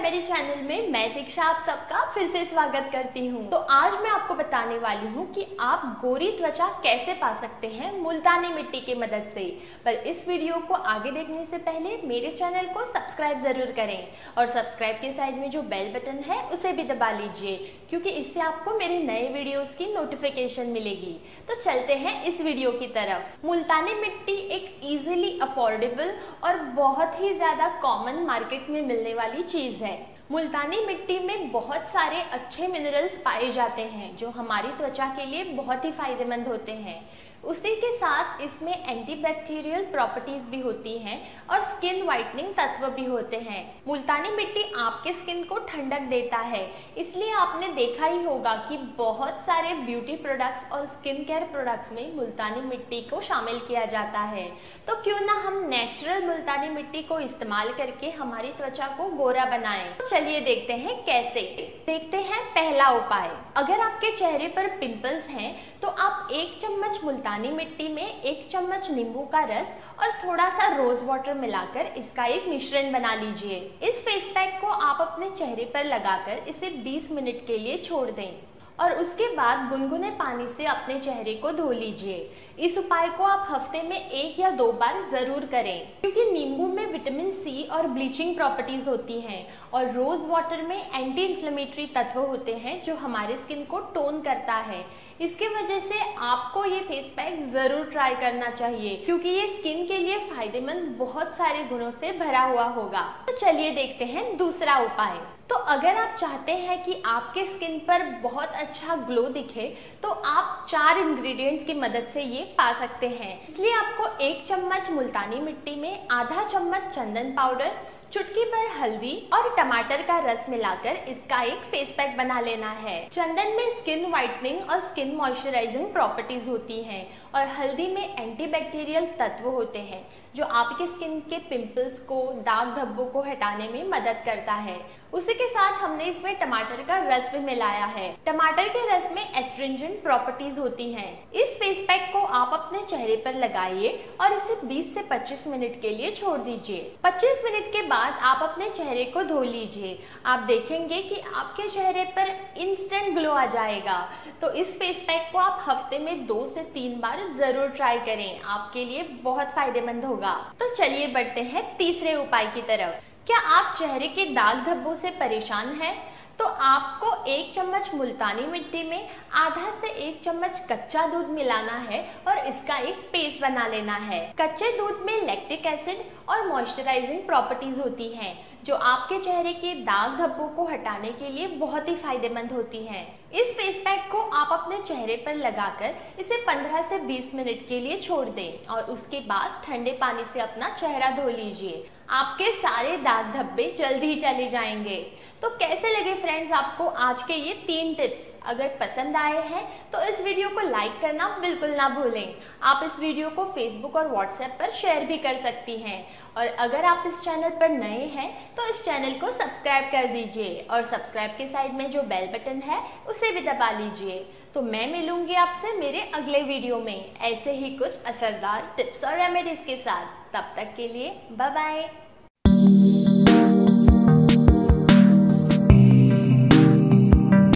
Remedy channel में मैं दीक्षा आप सबका फिर से स्वागत करती हूँ। तो आज मैं आपको बताने वाली हूँ कि आप गोरी त्वचा कैसे पा सकते हैं मुल्तानी मिट्टी की मदद से। पर इस वीडियो को आगे देखने से पहले मेरे चैनल को सब्सक्राइब जरूर करें और सब्सक्राइब के साइड में जो बेल बटन है उसे भी दबा लीजिए, क्योंकि इससे आपको मेरे नए वीडियोस की नोटिफिकेशन मिलेगी। तो चलते हैं इस वीडियो की तरफ। मुल्तानी मिट्टी एक इजीली अफोर्डेबल और बहुत ही ज्यादा कॉमन मार्केट में मिलने वाली चीज है। मुल्तानी मिट्टी में बहुत सारे अच्छे मिनरल्स पाए जाते हैं जो हमारी त्वचा के लिए बहुत ही फायदेमंद होते हैं। उसी के साथ इसमें एंटीबैक्टीरियल प्रॉपर्टीज भी होती हैं और स्किन वाइटनिंग तत्व भी होते हैं। मुल्तानी मिट्टी आपके स्किन को ठंडक देता है, इसलिए आपने देखा ही होगा कि बहुत सारे ब्यूटी प्रोडक्ट्स और स्किन केयर प्रोडक्ट्स में मुल्तानी मिट्टी को शामिल किया जाता है। तो क्यों ना हम नेचुरल मुल्तानी मिट्टी को इस्तेमाल करके हमारी त्वचा को गोरा बनाएं। तो चलिए देखते हैं कैसे। देखते हैं पहला उपाय। अगर आपके चेहरे पर पिंपल्स हैं तो आप 1 चम्मच मुल्तानी मिट्टी में 1 चम्मच नींबू का रस और थोड़ा सा रोज वाटर मिलाकर इसका एक मिश्रण बना लीजिए। इस फेस पैक को आप अपने चेहरे पर लगाकर इसे 20 मिनट के लिए छोड़ दें और उसके बाद गुनगुने पानी से अपने चेहरे को धो लीजिए। इस उपाय को आप हफ्ते में 1 या 2 बार जरूर करें, क्योंकि नींबू में विटामिन सी और ब्लीचिंग प्रॉपर्टीज होती हैं और रोज वाटर में एंटी इन्फ्लेमेटरी तत्व होते हैं जो हमारे स्किन को टोन करता है। इसके वजह से आपको ये फेस पैक जरूर ट्राई करना चाहिए, क्योंकि ये स्किन के लिए फायदेमंद बहुत सारे गुणों से भरा हुआ होगा। तो चलिए देखते हैं दूसरा उपाय। तो अगर आप चाहते हैं कि आपके स्किन पर बहुत अच्छा ग्लो दिखे तो आप 4 इंग्रेडिएंट्स की मदद से ये पा सकते हैं। इसलिए आपको 1 चम्मच मुल्तानी मिट्टी में आधा चम्मच चंदन पाउडर, चुटकी भर हल्दी और टमाटर का रस मिलाकर इसका एक फेस पैक बना लेना है। चंदन में स्किन वाइटनिंग और स्किन मॉइस्चराइजिंग प्रॉपर्टीज होती हैं और हल्दी में एंटीबैक्टीरियल तत्व होते हैं जो आपके स्किन के पिंपल्स को, दाग धब्बों को हटाने में मदद करता है। उसी के साथ हमने इसमें टमाटर का रस भी मिलाया है। टमाटर के रस में एस्ट्रिंजेंट प्रॉपर्टीज होती हैं। इस फेस पैक को आप अपने चेहरे पर लगाइए और इसे 20 से 25 मिनट के लिए छोड़ दीजिए। 25 मिनट के बाद आप अपने चेहरे को धो लीजिए। आप देखेंगे कि आपके चेहरे पर इंस्टेंट ग्लो आ जाएगा। तो इस फेस पैक को आप हफ्ते में 2 से 3 बार जरूर ट्राई करें, आपके लिए बहुत फायदेमंद होगा। तो चलिए बढ़ते हैं तीसरे उपाय की तरफ। क्या आप चेहरे के दाग धब्बों से परेशान हैं? तो आपको 1 चम्मच मुल्तानी मिट्टी में आधा से 1 चम्मच कच्चा दूध मिलाना है और इसका एक पेस्ट बना लेना है। कच्चे दूध में लैक्टिक एसिड और मॉइस्चराइजिंग प्रॉपर्टीज होती हैं जो आपके चेहरे के दाग धब्बों को हटाने के लिए बहुत ही फायदेमंद होती हैं। इस फेस पैक को आप अपने चेहरे पर लगाकर इसे 15 से 20 मिनट के लिए छोड़ दें और उसके बाद ठंडे पानी से अपना चेहरा धो लीजिए। आपके सारे दाग धब्बे जल्दी ही चले जाएंगे। तो कैसे लगे फ्रेंड्स आपको आज के ये 3 टिप्स? अगर पसंद आए हैं तो इस वीडियो को लाइक करना बिल्कुल ना भूलें। आप इस वीडियो को फेसबुक और व्हाट्सएप पर शेयर भी कर सकती हैं। और अगर आप इस चैनल पर नए हैं तो इस चैनल को सब्सक्राइब कर दीजिए और सब्सक्राइब के साइड में जो बेल बटन है उसे भी दबा लीजिए। तो मैं मिलूंगी आपसे मेरे अगले वीडियो में ऐसे ही कुछ असरदार टिप्स और रेमेडीज के साथ। तब तक के लिए बाय बाय।